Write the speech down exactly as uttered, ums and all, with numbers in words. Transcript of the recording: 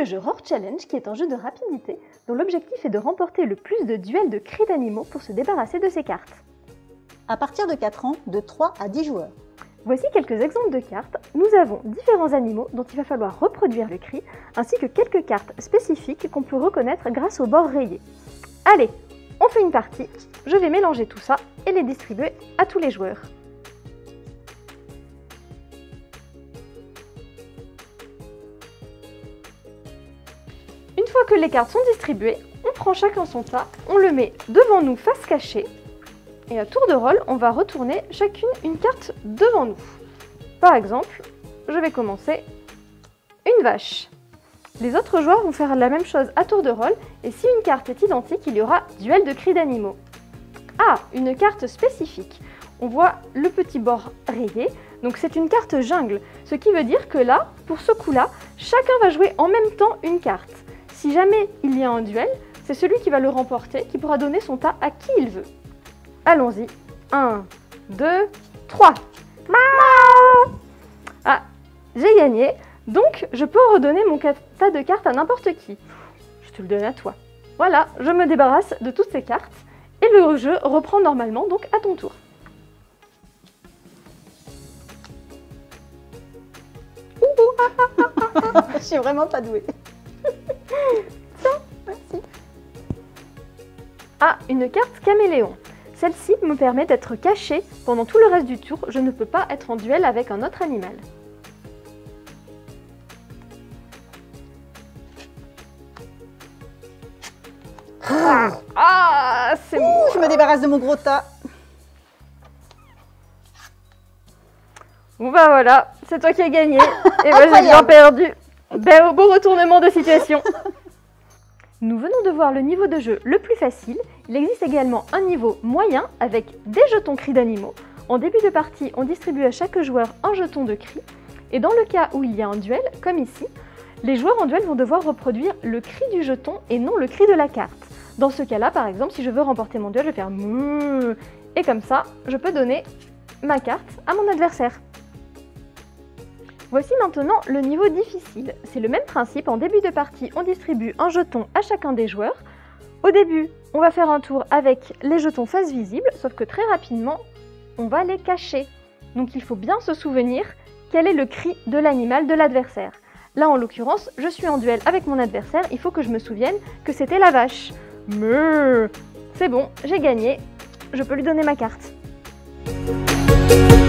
le jeu Roar Challenge qui est un jeu de rapidité dont l'objectif est de remporter le plus de duels de cris d'animaux pour se débarrasser de ces cartes. À partir de quatre ans, de trois à dix joueurs. Voici quelques exemples de cartes. Nous avons différents animaux dont il va falloir reproduire le cri, ainsi que quelques cartes spécifiques qu'on peut reconnaître grâce au bord rayé. Allez, on fait une partie. Je vais mélanger tout ça et les distribuer à tous les joueurs. Une fois que les cartes sont distribuées, on prend chacun son tas, on le met devant nous face cachée, et à tour de rôle, on va retourner chacune une carte devant nous. Par exemple, je vais commencer une vache. Les autres joueurs vont faire la même chose à tour de rôle, et si une carte est identique, il y aura duel de cris d'animaux. Ah, une carte spécifique. On voit le petit bord rayé, donc c'est une carte jungle, ce qui veut dire que là, pour ce coup-là, chacun va jouer en même temps une carte. Si jamais il y a un duel, c'est celui qui va le remporter qui pourra donner son tas à qui il veut. Allons-y. un, deux, trois. Ah, j'ai gagné. Donc, je peux redonner mon tas de cartes à n'importe qui. Je te le donne à toi. Voilà, je me débarrasse de toutes ces cartes. Et le jeu reprend normalement, donc à ton tour. Je suis vraiment pas douée. Tiens, merci. Ah, une carte caméléon. Celle-ci me permet d'être cachée pendant tout le reste du tour. Je ne peux pas être en duel avec un autre animal. Ah, c'est bon. Je me débarrasse de mon gros tas. Bon bah voilà, c'est toi qui as gagné. Et moi j'ai bien perdu. Ben, beau retournement de situation. Nous venons de voir le niveau de jeu le plus facile. Il existe également un niveau moyen avec des jetons cris d'animaux. En début de partie, on distribue à chaque joueur un jeton de cri. Et dans le cas où il y a un duel, comme ici, les joueurs en duel vont devoir reproduire le cri du jeton et non le cri de la carte. Dans ce cas-là, par exemple, si je veux remporter mon duel, je vais faire mouh, et comme ça, je peux donner ma carte à mon adversaire. Voici maintenant le niveau difficile. C'est le même principe, en début de partie, on distribue un jeton à chacun des joueurs. Au début, on va faire un tour avec les jetons face visible, sauf que très rapidement, on va les cacher. Donc il faut bien se souvenir quel est le cri de l'animal de l'adversaire. Là, en l'occurrence, je suis en duel avec mon adversaire, il faut que je me souvienne que c'était la vache. Mais c'est bon, j'ai gagné, je peux lui donner ma carte.